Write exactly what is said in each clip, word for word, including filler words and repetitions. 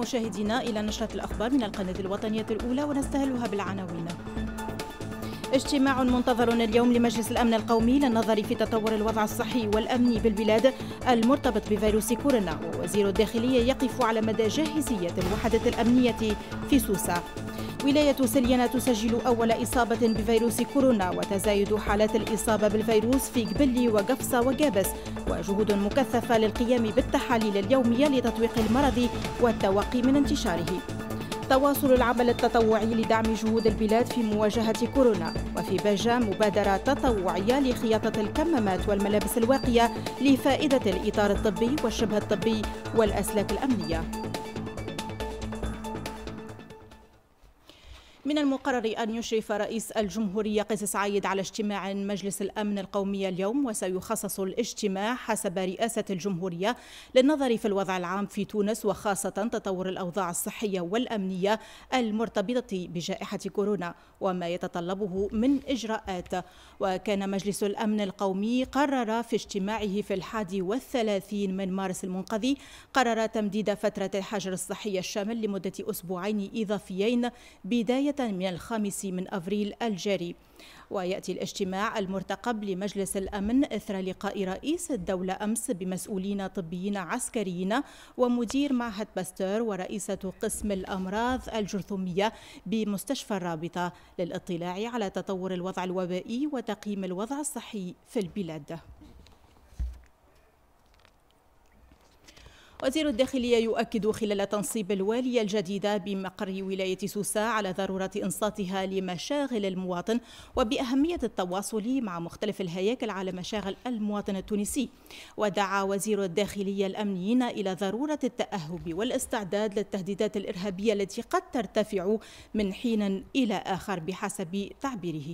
مشاهدينا إلى نشرة الأخبار من القناة الوطنية الأولى ونستهلها بالعناوين. اجتماع منتظر اليوم لمجلس الأمن القومي للنظر في تطور الوضع الصحي والأمني بالبلاد المرتبط بفيروس كورونا، ووزير الداخلية يقف على مدى جاهزية الوحدة الأمنية في سوسة. ولاية سليانة تسجل أول إصابة بفيروس كورونا، وتزايد حالات الإصابة بالفيروس في قبلي وقفصة وقابس، وجهود مكثفة للقيام بالتحاليل اليومية لتطويق المرض والتوقي من انتشاره. تواصل العمل التطوعي لدعم جهود البلاد في مواجهة كورونا. وفي باجة مبادرة تطوعية لخياطة الكمامات والملابس الواقية لفائدة الإطار الطبي والشبه الطبي والأسلاك الأمنية. من المقرر أن يشرف رئيس الجمهورية قيس سعيد على اجتماع مجلس الأمن القومي اليوم، وسيخصص الاجتماع حسب رئاسة الجمهورية للنظر في الوضع العام في تونس، وخاصة تطور الأوضاع الصحية والأمنية المرتبطة بجائحة كورونا وما يتطلبه من إجراءات. وكان مجلس الأمن القومي قرر في اجتماعه في الحادي والثلاثين من مارس المنقضي قرر تمديد فترة الحجر الصحي الشامل لمدة أسبوعين إضافيين بداية من الخامس من أفريل الجاري. ويأتي الاجتماع المرتقب لمجلس الأمن إثر لقاء رئيس الدولة أمس بمسؤولين طبيين عسكريين ومدير معهد باستور ورئيسة قسم الأمراض الجرثومية بمستشفى الرابطة للاطلاع على تطور الوضع الوبائي وتقييم الوضع الصحي في البلاد. وزير الداخلية يؤكد خلال تنصيب الوالية الجديدة بمقر ولاية سوسة على ضرورة إنصاتها لمشاغل المواطن وبأهمية التواصل مع مختلف الهياكل على مشاغل المواطن التونسي. ودعا وزير الداخلية الأمنيين إلى ضرورة التأهب والاستعداد للتهديدات الإرهابية التي قد ترتفع من حين إلى آخر بحسب تعبيره.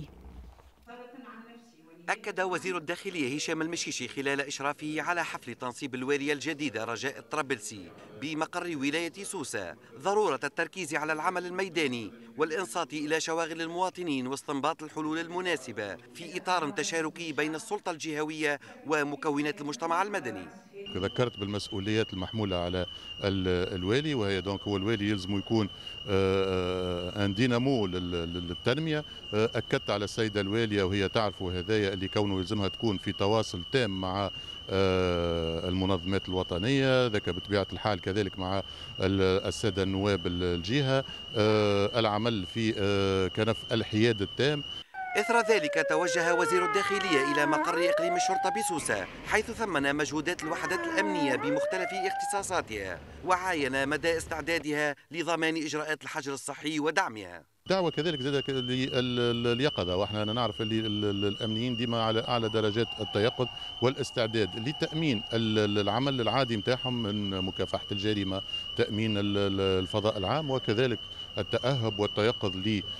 أكد وزير الداخلية هشام المشيشي خلال إشرافه على حفل تنصيب الوالية الجديدة رجاء الطرابلسي بمقر ولاية سوسة ضرورة التركيز على العمل الميداني والإنصات إلى شواغل المواطنين واستنباط الحلول المناسبة في إطار تشاركي بين السلطة الجهوية ومكونات المجتمع المدني. ذكرت بالمسؤوليات المحمولة على الوالي، وهي دونك هو الوالي يلزم يكون ان دينامو للتنمية. أكدت على السيدة الوالية وهي تعرف هذايا اللي كونه يلزمها تكون في تواصل تام مع المنظمات الوطنية، ذاك بطبيعة الحال كذلك مع السادة النواب الجهة، العمل في كنف الحياد التام. إثر ذلك توجه وزير الداخلية إلى مقر إقليم الشرطة بسوسة، حيث ثمن مجهودات الوحدات الأمنية بمختلف اختصاصاتها وعاين مدى استعدادها لضمان إجراءات الحجر الصحي ودعمها. دعوة كذلك زاد لليقظة، واحنا نعرف اللي الامنيين ديما على اعلى درجات التيقظ والاستعداد لتامين العمل العادي نتاعهم من مكافحة الجريمة، تامين الفضاء العام، وكذلك التأهب والتيقظ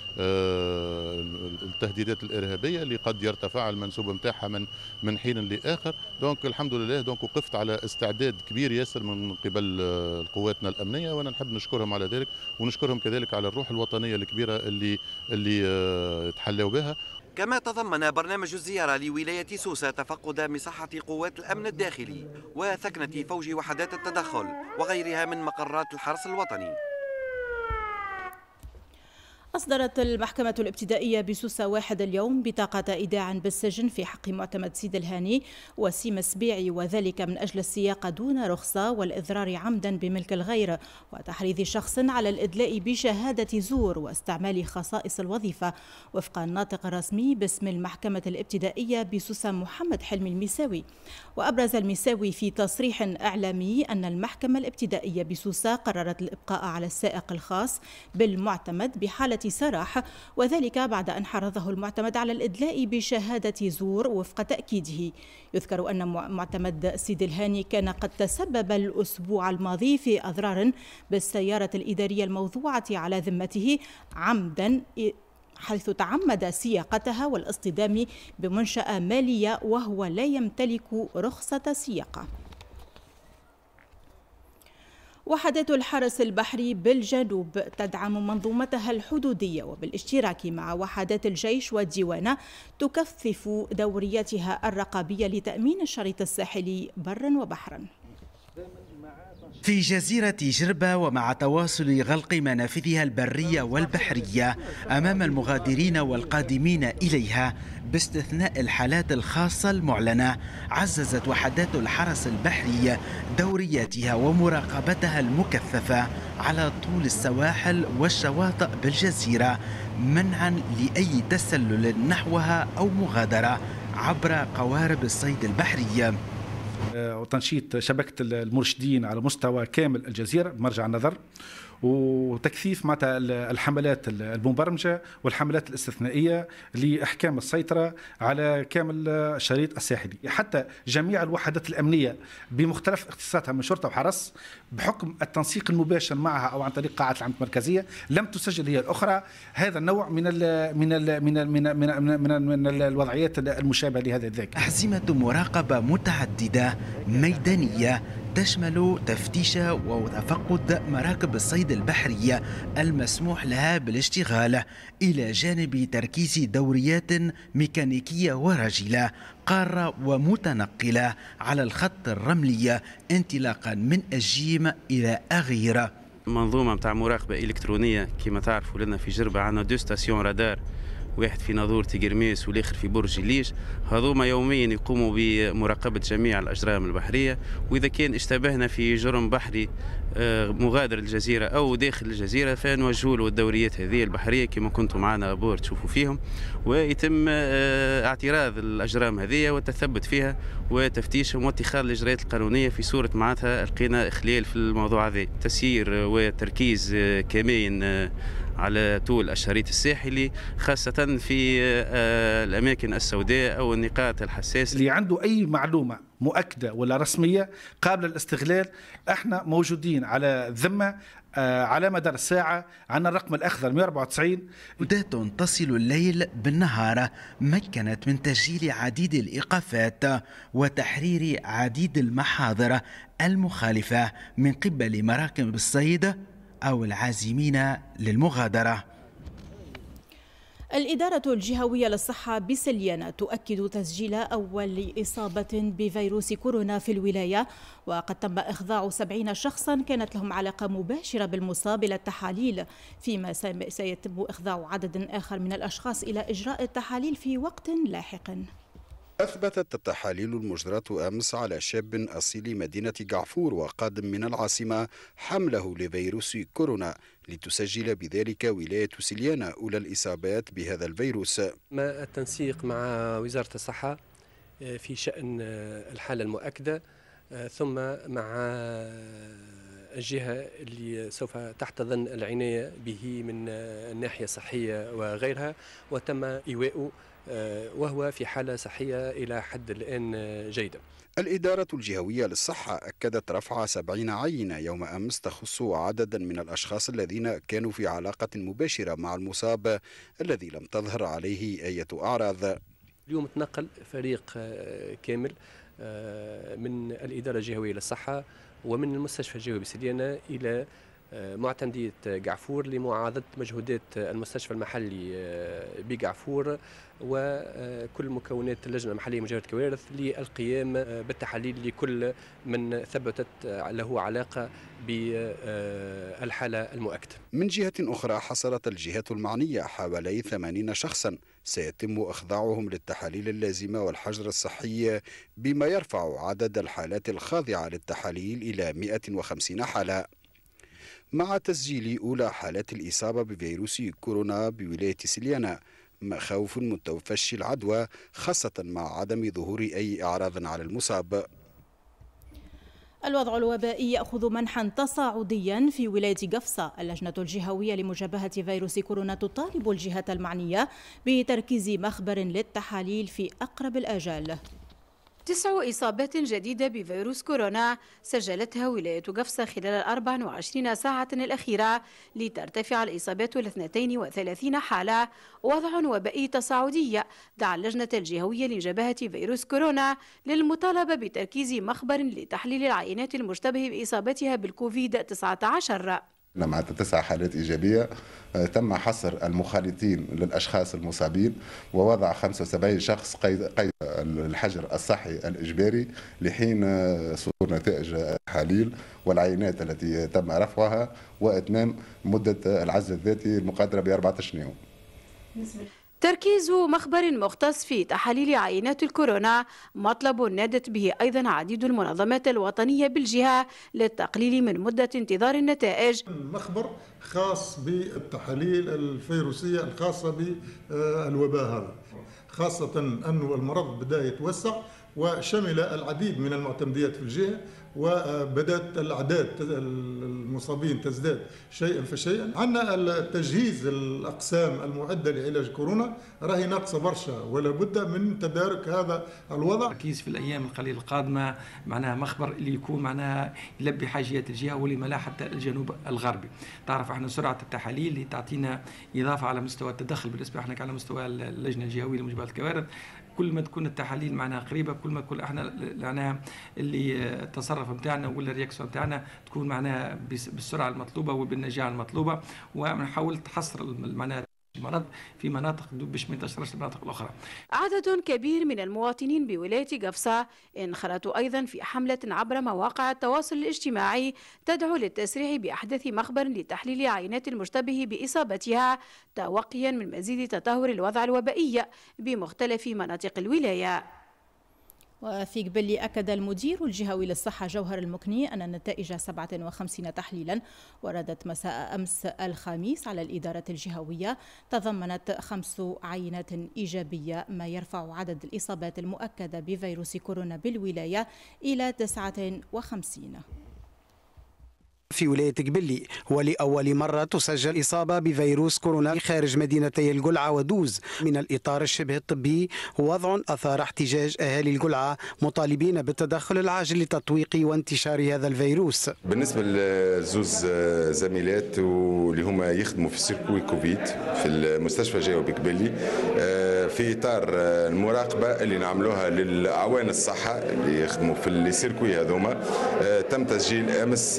للتهديدات الإرهابية اللي قد يرتفع المنسوب نتاعها من من حين لآخر. دونك الحمد لله دونك وقفت على استعداد كبير ياسر من قبل قواتنا الأمنية، وأنا نحب نشكرهم على ذلك، ونشكرهم كذلك على الروح الوطنية الكبيرة اللي اللي تحلوا بها. كما تضمن برنامج الزيارة لولاية سوسة تفقد مصحة قوات الأمن الداخلي وثكنة فوج وحدات التدخل وغيرها من مقرات الحرس الوطني. أصدرت المحكمة الابتدائية بسوسة واحد اليوم بطاقة إيداع بالسجن في حق معتمد سيد الهاني وسيم السبيعي، وذلك من أجل السياقة دون رخصة والإضرار عمدا بملك الغير وتحريض شخص على الإدلاء بشهادة زور واستعمال خصائص الوظيفة، وفق الناطق الرسمي باسم المحكمة الابتدائية بسوسة محمد حلمي المساوي. وأبرز المساوي في تصريح إعلامي أن المحكمة الابتدائية بسوسة قررت الإبقاء على السائق الخاص بالمعتمد بحالة سراح، وذلك بعد أن حرضه المعتمد على الإدلاء بشهادة زور وفق تأكيده. يذكر أن معتمد سيد الهاني كان قد تسبب الأسبوع الماضي في أضرار بالسيارة الإدارية الموضوعة على ذمته عمدا، حيث تعمد سياقتها والاصطدام بمنشأة مالية وهو لا يمتلك رخصة سياقة. وحدات الحرس البحري بالجنوب تدعم منظومتها الحدودية وبالاشتراك مع وحدات الجيش والديوانة تكثف دورياتها الرقابية لتأمين الشريط الساحلي برا وبحرا. في جزيرة جربة ومع تواصل غلق منافذها البرية والبحرية أمام المغادرين والقادمين إليها باستثناء الحالات الخاصة المعلنة، عززت وحدات الحرس البحري دورياتها ومراقبتها المكثفة على طول السواحل والشواطئ بالجزيرة منعا لأي تسلل نحوها أو مغادرة عبر قوارب الصيد البحري. وتنشيط شبكة المرشدين على مستوى كامل الجزيرة بمرجع النظر، وتكثيف معناتها الحملات المبرمجة والحملات الاستثنائية لإحكام السيطرة على كامل الشريط الساحلي. حتى جميع الوحدات الأمنية بمختلف اختصاصاتها من شرطة وحرس بحكم التنسيق المباشر معها أو عن طريق قاعة العمل المركزية لم تسجل هي الأخرى هذا النوع من ال من ال من ال من ال من, ال من, ال من الوضعيات المشابهة لهذا الذاك. أحزمة مراقبة متعددة ميدانية تشمل تفتيش وتفقد مراكب الصيد البحرية المسموح لها بالاشتغال إلى جانب تركيز دوريات ميكانيكية ورجلة قارة ومتنقلة على الخط الرملي انطلاقا من الجيم إلى أغيرة. منظومة متاع مراقبة إلكترونية كما تعرفوا لنا في جربة عندنا دو ستاسيون رادار، واحد في ناظور تيغرميس والاخر في برج الليج، هذوما يوميا يقوموا بمراقبه جميع الاجرام البحريه، واذا كان اشتبهنا في جرم بحري مغادر الجزيره او داخل الجزيره فنوجهوا له الدوريات هذه البحريه كما كنتم معنا بور تشوفوا فيهم، ويتم اعتراض الاجرام هذه والتثبت فيها وتفتيشهم واتخاذ الاجراءات القانونيه في صوره معناتها لقينا اخلال في الموضوع هذا. تسيير وتركيز كامل على طول الشريط الساحلي خاصة في الأماكن السوداء أو النقاط الحساسة. اللي عنده أي معلومة مؤكدة ولا رسمية قابلة للاستغلال احنا موجودين على ذمة على مدار الساعة. عندنا الرقم الأخضر مئة وأربعة وتسعين. ودات تصل الليل بالنهار مكنت من تسجيل عديد الإيقافات وتحرير عديد المحاضر المخالفة من قبل مراكب الصيد أو العازمين للمغادرة. الإدارة الجهوية للصحة بسليانة تؤكد تسجيل أول إصابة بفيروس كورونا في الولاية، وقد تم إخضاع سبعين شخصا كانت لهم علاقة مباشرة بالمصاب إلى التحاليل، فيما سيتم إخضاع عدد آخر من الأشخاص إلى إجراء التحاليل في وقت لاحق. أثبتت التحاليل المجرى أمس على شاب أصيل مدينة جعفور وقادم من العاصمة حمله لفيروس كورونا، لتسجل بذلك ولاية سليانة أولى الإصابات بهذا الفيروس. ما التنسيق مع وزارة الصحة في شأن الحالة المؤكدة، ثم مع الجهة اللي سوف تحتضن العناية به من الناحية الصحية وغيرها، وتم إيواءه وهو في حالة صحية إلى حد الآن جيدة. الإدارة الجهوية للصحة أكدت رفع سبعين عينة يوم أمس تخص عددا من الأشخاص الذين كانوا في علاقة مباشرة مع المصاب الذي لم تظهر عليه أي أعراض. اليوم تنقل فريق كامل من الإدارة الجهوية للصحة ومن المستشفى الجهوي بسليانة إلى معتمدية جعفور لمعاضدة مجهودات المستشفى المحلي بجعفور وكل مكونات اللجنة المحلية لمجاهدة الكوارث للقيام بالتحاليل لكل من ثبتت له علاقة بالحالة المؤكدة. من جهة أخرى حصلت الجهات المعنية حوالي ثمانين شخصا سيتم إخضاعهم للتحاليل اللازمة والحجر الصحي، بما يرفع عدد الحالات الخاضعة للتحاليل إلى مئة وخمسين حالة، مع تسجيل أولى حالات الإصابة بفيروس كورونا بولاية سليانة، مخاوف من تفشي العدوى خاصة مع عدم ظهور أي أعراض على المصاب. الوضع الوبائي يأخذ منحا تصاعديا في ولاية قفصة. اللجنة الجهوية لمجابهة فيروس كورونا تطالب الجهات المعنية بتركيز مخبر للتحاليل في أقرب الآجال. تسع إصابات جديدة بفيروس كورونا سجلتها ولاية قفصة خلال الأربع وعشرين ساعة الأخيرة، لترتفع الإصابات إلى اثنتين وثلاثين حالة. وضع وبائي تصاعدي دعا اللجنة الجهوية لمجابهة فيروس كورونا للمطالبة بتركيز مخبر لتحليل العينات المشتبه بإصابتها بالكوفيد تسعة عشر. معناتها تسع حالات إيجابية. تم حصر المخالطين للأشخاص المصابين ووضع خمسة وسبعين شخص قيد, قيد الحجر الصحي الإجباري لحين صدور نتائج التحاليل والعينات التي تم رفعها وإتمام مدة العزل الذاتي المقدرة بأربعة أشهر يوم. تركيز مخبر مختص في تحاليل عينات الكورونا مطلب نادت به أيضا عديد المنظمات الوطنية بالجهة للتقليل من مدة انتظار النتائج. مخبر خاص بالتحاليل الفيروسية الخاصة بالوباء هذا، خاصة أن المرض بدأ يتوسع وشمل العديد من المعتمديات في الجهة، وبدأت الأعداد المصابين تزداد شيئا فشيئا. عندنا التجهيز الأقسام المعدة لعلاج كورونا راهي ناقصة برشا، ولا بد من تدارك هذا الوضع. تركيز في الأيام القليلة القادمة معناها مخبر اللي يكون معناها يلبي حاجيات الجهة ولما حتى الجنوب الغربي. تعرف احنا سرعة التحاليل اللي تعطينا إضافة على مستوى التدخل بالنسبة احنا على مستوى اللجنة الجهوية لمجابهة الكوارث. كل ما تكون التحاليل معناها قريبه، كل ما كل احنا معناها اللي التصرف نتاعنا ولا الرياكسيون نتاعنا تكون معناها بالسرعه المطلوبه وبالنجاعه المطلوبه، ونحاول تحصر معناها المرض في مناطق باش ما ينتشرش المناطق الاخرى. عدد كبير من المواطنين بولايه قفصه انخرطوا ايضا في حمله عبر مواقع التواصل الاجتماعي تدعو للتسريع باحداث مخبر لتحليل عينات المشتبه باصابتها توقيا من مزيد تدهور الوضع الوبائي بمختلف مناطق الولايه. وفي قبل أكد المدير الجهوي للصحة جوهر المكني أن النتائج سبعة وخمسين تحليلا وردت مساء أمس الخميس على الإدارة الجهوية تضمنت خمس عينات إيجابية، ما يرفع عدد الإصابات المؤكدة بفيروس كورونا بالولاية إلى تسعة وخمسين. في ولاية قبلي ولأول مرة تسجل إصابة بفيروس كورونا خارج مدينتي القلعة ودوز. من الإطار الشبه الطبي وضع أثار احتجاج أهالي القلعة مطالبين بالتدخل العاجل لتطويق وانتشار هذا الفيروس. بالنسبة لزوز زميلات واللي هما يخدموا في سيركوي كوفيد في المستشفى جاو بقبلي في إطار المراقبة اللي نعملوها للأعوان الصحة اللي يخدموا في السيركوي هذوما، تم تسجيل أمس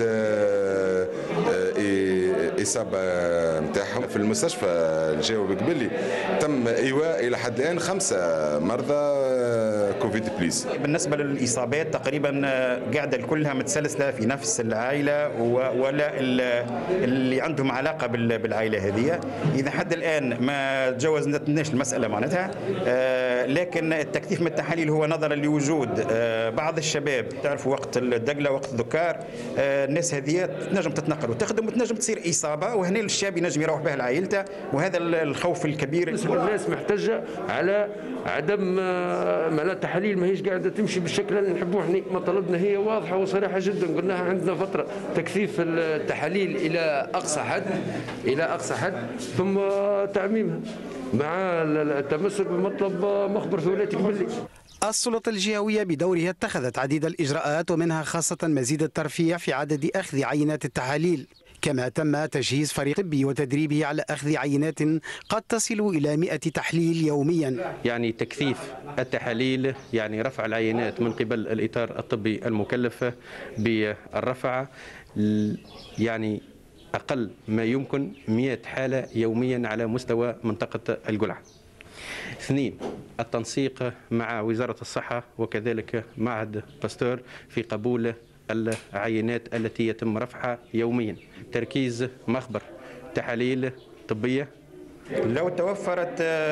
إصابة نتاعهم في المستشفى الجاوب قبلي. تم إيواء إلى حد الآن خمسة مرضى كوفيد بليس. بالنسبة للإصابات تقريبا قاعدة كلها متسلسلة في نفس العائلة ولا اللي عندهم علاقة بالعائلة هذه. إذا حد الآن ما تجاوزناش المسألة معناتها، لكن التكثيف من التحاليل هو نظرا لوجود بعض الشباب تعرفوا وقت الدقلة وقت الذكار الناس هذه تنجم تتنقل وتخدم وتنجم تصير إصابة، وهنا الشاب ينجم يروح بها لعائلته، وهذا الخوف الكبير. الناس محتاجة على عدم معناتها التحاليل ماهيش قاعدة تمشي بالشكل اللي نحبوه احنا. مطالبنا هي واضحة وصريحة جدا، قلناها عندنا فترة تكثيف التحاليل إلى أقصى حد إلى أقصى حد ثم تعميمها مع التمسك بمطلب مخبر في ولاية قبلي. السلطة الجهوية بدورها اتخذت عديد الإجراءات ومنها خاصة مزيد الترفيع في عدد أخذ عينات التحاليل، كما تم تجهيز فريق طبي وتدريبه على أخذ عينات قد تصل إلى مئة تحليل يوميا. يعني تكثيف التحاليل يعني رفع العينات من قبل الإطار الطبي المكلف بالرفع، يعني أقل ما يمكن مئة حالة يوميا على مستوى منطقة القلعة. اثنين، التنسيق مع وزارة الصحة وكذلك معهد باستور في قبول العينات التي يتم رفعها يوميا. تركيز مخبر تحاليل طبية لو توفرت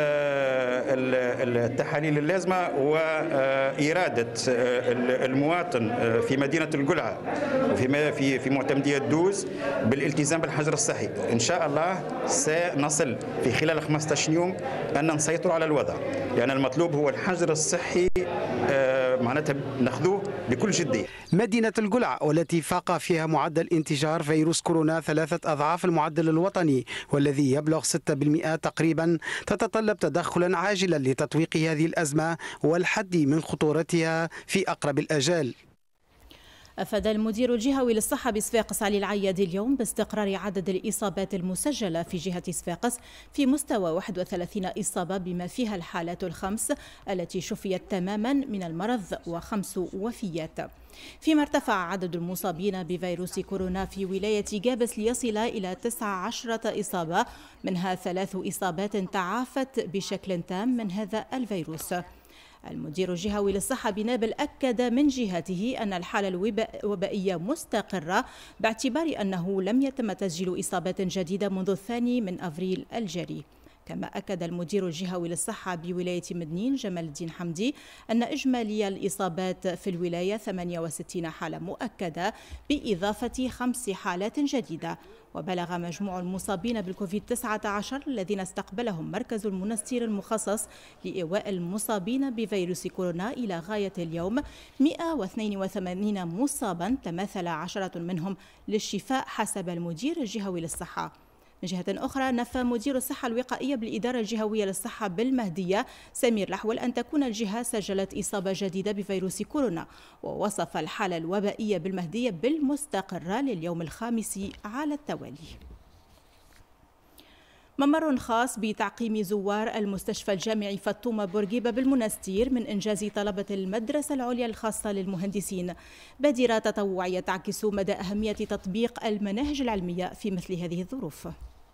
التحاليل اللازمة وإرادة المواطن في مدينة القلعة في في في معتمدية دوز بالالتزام بالحجر الصحي، إن شاء الله سنصل في خلال خمسة عشر يوم أن نسيطر على الوضع. يعني المطلوب هو الحجر الصحي معناتها ناخذوه بكل جدية. مدينة القلعة والتي فاق فيها معدل انتشار فيروس كورونا ثلاثة أضعاف المعدل الوطني والذي يبلغ ستة بالمئة تقريبا، تتطلب تدخلا عاجلا لتطويق هذه الأزمة والحد من خطورتها في أقرب الآجال. أفاد المدير الجهوي للصحة بصفاقس علي العيادي اليوم باستقرار عدد الإصابات المسجلة في جهة صفاقس في مستوى واحد وثلاثين إصابة بما فيها الحالات الخمس التي شفيت تماما من المرض وخمس وفيات. فيما ارتفع عدد المصابين بفيروس كورونا في ولاية جابس ليصل إلى تسع عشرة إصابة، منها ثلاث إصابات تعافت بشكل تام من هذا الفيروس. المدير الجهوي للصحة بنابل أكد من جهته أن الحالة الوبائية مستقرة باعتبار أنه لم يتم تسجيل إصابات جديدة منذ الثاني من أفريل الجاري. كما أكد المدير الجهوي للصحة بولاية مدنين جمال الدين حمدي أن إجمالي الإصابات في الولاية ثمانية وستين حالة مؤكدة بإضافة خمس حالات جديدة، وبلغ مجموع المصابين بالكوفيد تسعة عشر الذين استقبلهم مركز المنستير المخصص لإيواء المصابين بفيروس كورونا إلى غاية اليوم مئة واثنين وثمانين مصابا، تماثل عشرة منهم للشفاء حسب المدير الجهوي للصحة. من جهة أخرى، نفى مدير الصحة الوقائية بالإدارة الجهوية للصحة بالمهدية سمير لحول أن تكون الجهة سجلت إصابة جديدة بفيروس كورونا، ووصف الحالة الوبائية بالمهدية بالمستقرة لليوم الخامس على التوالي. ممر خاص بتعقيم زوار المستشفى الجامعي فطومة بورقيبة بالمنستير من إنجاز طلبة المدرسة العليا الخاصة للمهندسين، بادرة تطوعية تعكس مدى أهمية تطبيق المناهج العلمية في مثل هذه الظروف.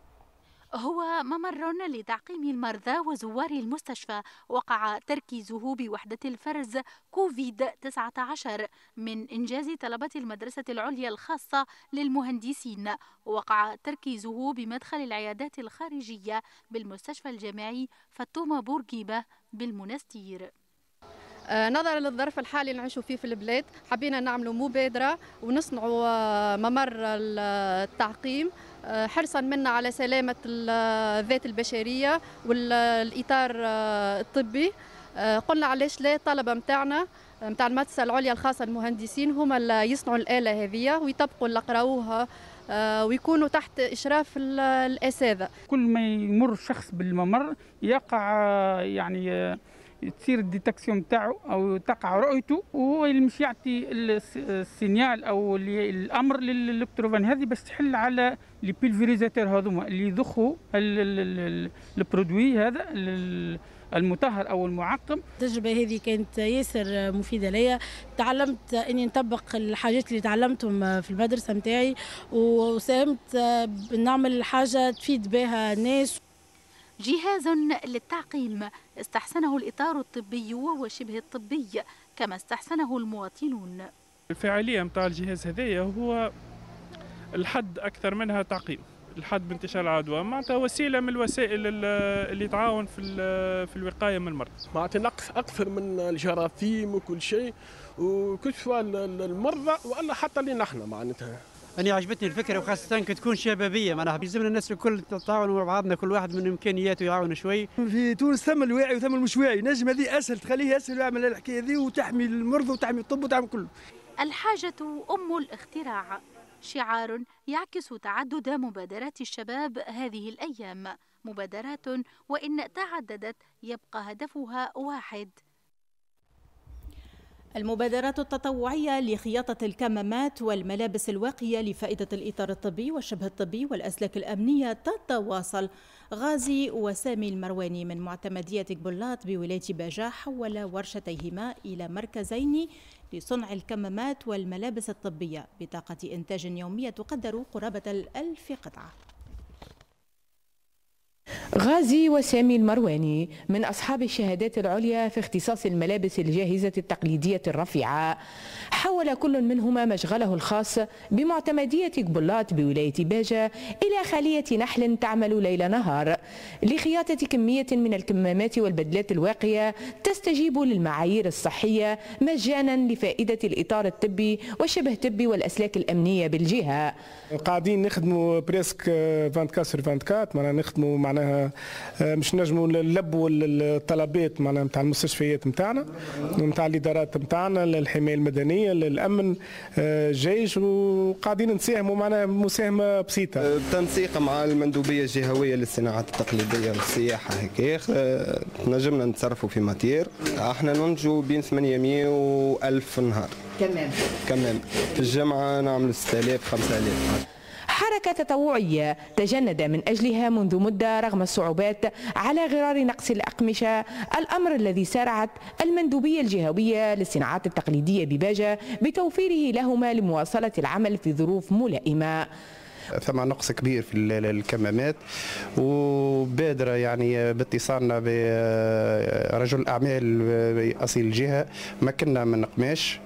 هو ممر لتعقيم المرضى وزوار المستشفى وقع تركيزه بوحدة الفرز كوفيد تسعة عشر من إنجاز طلبة المدرسة العليا الخاصة للمهندسين، وقع تركيزه بمدخل العيادات الخارجية بالمستشفى الجامعي فطومة بورقيبة بالمنستير. نظرا للظرف الحالي اللي نعيشوا فيه في البلاد، حبينا نعملوا مبادرة ونصنعوا ممر التعقيم حرصا منا على سلامة الذات البشرية والإطار الطبي. قلنا علاش لا، الطلبة متاعنا متاع المدرسة العليا الخاصة المهندسين هما اللي يصنعوا الآلة هذه ويطبقوا اللي قراوها ويكونوا تحت إشراف الأساتذة. كل ما يمر شخص بالممر يقع يعني تصير الديتكسيون نتاعو او تقع رؤيته، وهو اللي مش يعطي السينيال او الامر للالكتروفان هذه باش تحل على لي بيلفيريزاتور هذوما اللي يضخوا البرودوي هذا المطهر او المعقم. التجربه هذه كانت ياسر مفيده ليا، تعلمت اني نطبق الحاجات اللي تعلمتهم في المدرسه نتاعي وساهمت نعمل حاجه تفيد بها الناس. جهاز للتعقيم استحسنه الإطار الطبي وهو شبه الطبي، كما استحسنه المواطنون. الفاعلية متاع الجهاز هذايا هو الحد أكثر منها تعقيم، الحد بانتشار العدوى، معناتها وسيلة من الوسائل اللي تعاون في في الوقاية من المرض. معناتها نقص أكثر من الجراثيم وكل شيء، وكل سواء المرضى ولا حتى اللي نحن معناتها. أنا عجبتني الفكرة وخاصة كتكون شبابية، معناها بيلزمنا الناس الكل تتعاون مع بعضنا، كل واحد من إمكانياته يعاون شوي. في تونس ثم الواعي وثم المش واعي، نجم هذه أسهل تخليه أسهل يعمل الحكاية هذه وتحمي المرضى وتحمي الطب وتحمي كله. الحاجة أم الاختراع، شعار يعكس تعدد مبادرات الشباب هذه الأيام، مبادرات وإن تعددت يبقى هدفها واحد. المبادرات التطوعية لخياطة الكمامات والملابس الواقية لفائدة الإطار الطبي والشبه الطبي والأسلاك الأمنية تتواصل. غازي وسامي المرواني من معتمدية قبلات بولاية باجة حول ورشتيهما إلى مركزين لصنع الكمامات والملابس الطبية بطاقة إنتاج يومية تقدر قرابة الألف قطعة. غازي وسامي المرواني من أصحاب الشهادات العليا في اختصاص الملابس الجاهزة التقليدية الرفيعة، حول كل منهما مشغله الخاص بمعتمدية قبلات بولاية باجة إلى خلية نحل تعمل ليل نهار لخياطة كمية من الكمامات والبدلات الواقية تستجيب للمعايير الصحية مجانا لفائدة الإطار الطبي والشبه الطبي والأسلاك الأمنية بالجهة. قاعدين نخدموا بريسك أربعة وعشرين سور أربعة وعشرين، معنا نخدموا معناها معناها مش نجموا نلبوا الطلبات معناها نتاع المستشفيات نتاعنا نتاع الادارات نتاعنا للحمايه المدنيه للامن الجيش، وقاعدين نساهموا معناها مساهمه بسيطه. التنسيق مع المندوبيه الجهويه للصناعات التقليديه والسياحه هيك نجمنا نتصرفوا في ماتير. احنا ننتجوا بين ثمانمائة وألف نهار كمان كمان في الجامعه نعمل ستة آلاف خمسة آلاف. حركة تطوعية تجند من أجلها منذ مدة رغم الصعوبات على غرار نقص الأقمشة، الأمر الذي سارعت المندوبية الجهوية للصناعات التقليدية بباجة بتوفيره لهما لمواصلة العمل في ظروف ملائمة. ثم نقص كبير في الكمامات، وبادرة يعني باتصالنا برجل أعمال أصيل الجهة مكنا من قماش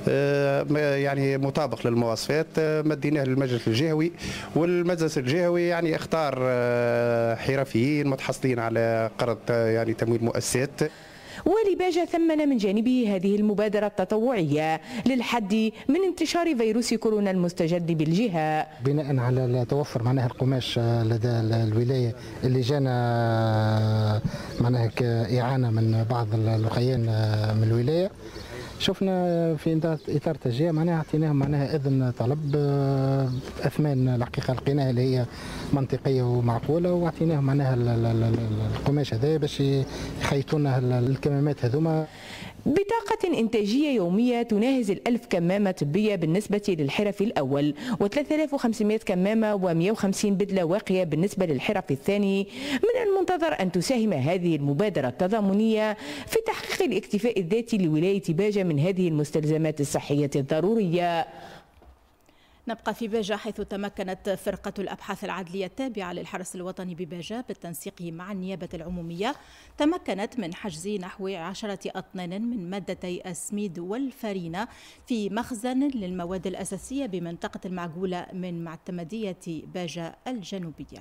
يعني مطابق للمواصفات مديناه للمجلس الجهوي، والمجلس الجهوي يعني اختار حرفيين متحصلين على قرض يعني تمويل مؤسسات. ولباجة ثمن من جانبه هذه المبادرة التطوعية للحد من انتشار فيروس كورونا المستجد بالجهة. بناء على توفر معناها القماش لدى الولاية اللي جانا معناها كإعانة من بعض الأخيان من الولاية، شفنا في اطار تشجيع معناها اعطيناهم معناها اذن طلب باثمان الحقيقه لقيناها اللي هي منطقيه ومعقوله، واعطيناهم معناها القماش هذا باش يخيطوا لنا الكمامات هذوما. بطاقة إنتاجية يومية تناهز الألف كمامة طبية بالنسبة للحرف الأول، وثلاثة آلاف وخمسمائة كمامة ومئة وخمسين بدلة واقية بالنسبة للحرف الثاني. من المنتظر أن تساهم هذه المبادرة التضامنية في تحقيق الاكتفاء الذاتي لولاية باجة من هذه المستلزمات الصحية الضرورية. نبقى في باجة حيث تمكنت فرقة الأبحاث العدلية التابعة للحرس الوطني بباجة بالتنسيق مع النيابة العمومية تمكنت من حجز نحو عشرة أطنان من مادتي السميد والفرينة في مخزن للمواد الأساسية بمنطقة المعقولة من معتمدية باجة الجنوبية.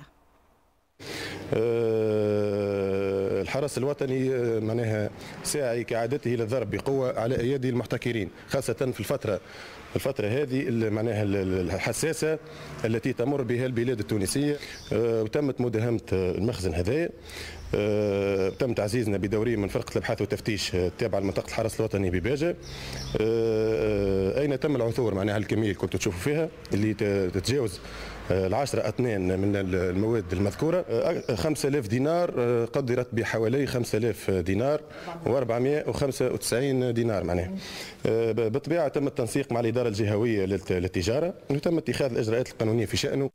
الحرس الوطني معناها ساعي كعادته للضرب بقوة على أيدي المحتكرين، خاصة في الفترة الفترة هذه معناها الحساسة التي تمر بها البلاد التونسية. وتمت مداهمة المخزن هذا، تم تعزيزنا بدورية من فرقة الأبحاث والتفتيش التابعة لمنطقة الحرس الوطني بباجة، أين تم العثور معناها الكمية اللي كنتوا تشوفوا فيها اللي تتجاوز العشرة أطنان من المواد المذكورة. خمسة آلاف دينار قدرت بحوالي خمسة آلاف دينار وأربعمائة وخمسة وتسعين دينار معناها. بالطبيعة تم التنسيق مع الإدارة الجهوية للتجارة وتم اتخاذ الإجراءات القانونية في شأنه.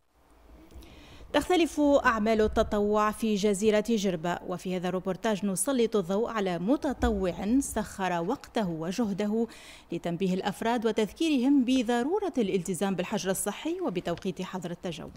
تختلف أعمال التطوع في جزيرة جربة، وفي هذا الروبورتاج نسلط الضوء على متطوع سخر وقته وجهده لتنبيه الأفراد وتذكيرهم بضرورة الالتزام بالحجر الصحي وبتوقيت حظر التجول.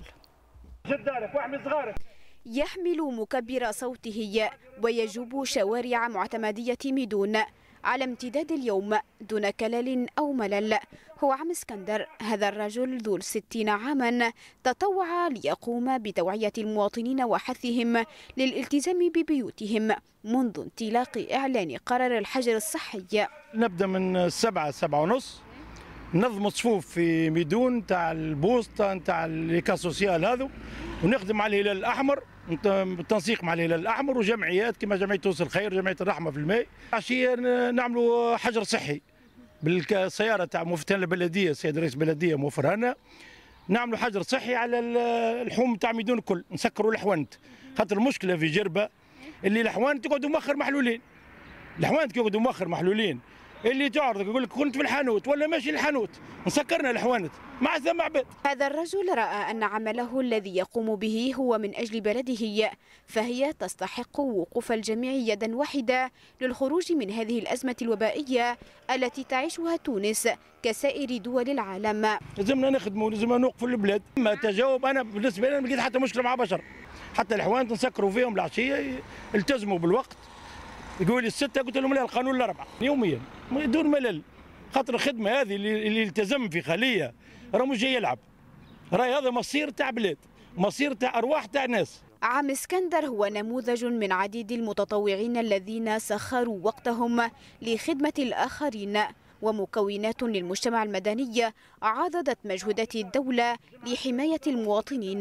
يحمل مكبر صوته ويجوب شوارع معتمدية ميدون على امتداد اليوم دون كلل أو ملل. هو عم اسكندر، هذا الرجل ذو الستين عاما تطوع ليقوم بتوعية المواطنين وحثهم للالتزام ببيوتهم منذ انطلاق إعلان قرار الحجر الصحي. نبدأ من السبعة سبعة ونص نظم صفوف في ميدون تاع البوسطة تاع الإيكا سوسيال هذا، ونخدم على الهلال الأحمر بالتنسيق مع الهلال الأحمر وجمعيات كما جمعية توصل الخير جمعية الرحمة في الماء. عشية نعملوا حجر صحي بالسيارة تاع مفتين البلدية، السيد رئيس البلدية موفرها لنا، نعملوا حجر صحي على اللحوم تاع ميدون الكل، نسكروا الحوانت، خاطر المشكلة في جربة اللي الحوانت يقعدوا مؤخر محلولين، الحوانت يقعدوا مؤخر محلولين، اللي تعرض يقول لك كنت في الحانوت ولا ماشي الحانوت، نسكرنا الحوانت مع ثم عباد. هذا الرجل رأى أن عمله الذي يقوم به هو من أجل بلده، فهي تستحق وقوف الجميع يدا واحدة للخروج من هذه الأزمة الوبائية التي تعيشها تونس كسائر دول العالم. لازمنا نخدموا، لازمنا نوقفوا البلاد. ما تجاوب أنا بالنسبة لي ما لقيت حتى مشكلة مع بشر، حتى الحوانت نسكروا فيهم العشية التزموا بالوقت. يقول لي الستة قلت لهم لا القانون الأربعة يوميا دون ملل، خاطر الخدمة هذه اللي, اللي التزم في خلية راه مش جاي يلعب، راهي هذا مصير تاع بلاد، مصير تاع أرواح تاع ناس. عم اسكندر هو نموذج من عديد المتطوعين الذين سخروا وقتهم لخدمة الآخرين ومكونات للمجتمع المدني عضدت مجهودات الدولة لحماية المواطنين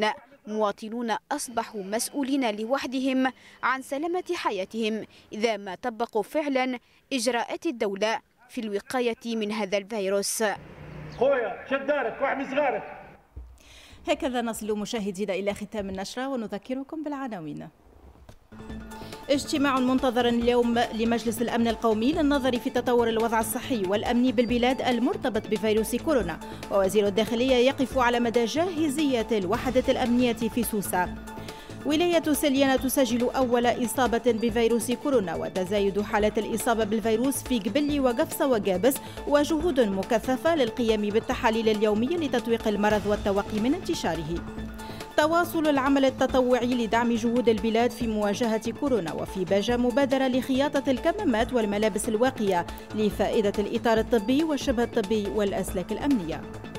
مواطنون أصبحوا مسؤولين لوحدهم عن سلامة حياتهم إذا ما طبقوا فعلا إجراءات الدولة في الوقاية من هذا الفيروس. خويا شد دارك واحمي صغارك. هكذا نصل مشاهدينا إلى ختام النشرة ونذكركم بالعناوين. اجتماع منتظر اليوم لمجلس الأمن القومي للنظر في تطور الوضع الصحي والأمني بالبلاد المرتبط بفيروس كورونا، ووزير الداخلية يقف على مدى جاهزية الوحدة الأمنية في سوسة. ولاية سليانة تسجل أول إصابة بفيروس كورونا، وتزايد حالات الإصابة بالفيروس في قبلي وقفصة وقابس، وجهود مكثفة للقيام بالتحاليل اليومية لتطويق المرض والتوقي من انتشاره. تواصل العمل التطوعي لدعم جهود البلاد في مواجهة كورونا، وفي باجة مبادرة لخياطة الكمامات والملابس الواقية لفائدة الإطار الطبي والشبه الطبي والأسلاك الأمنية.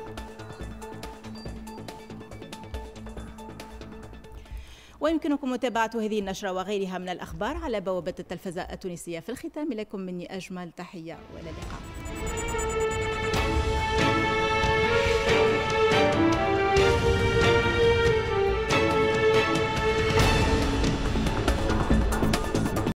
ويمكنكم متابعة هذه النشرة وغيرها من الأخبار على بوابة التلفزة التونسية. في الختام لكم مني أجمل تحية وإلى اللقاء.